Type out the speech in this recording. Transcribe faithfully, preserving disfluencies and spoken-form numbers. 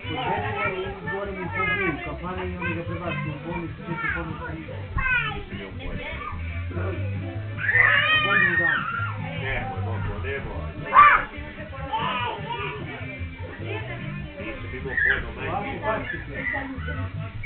Govorimo u poboju kafane i oni ga prebaču u bolnicu, sve su pomoći. Nisi mi upojno. A godinu dana. Nemoj, Boko, nemoj. Nisi mi upojno, majke. Ovako, pašće se.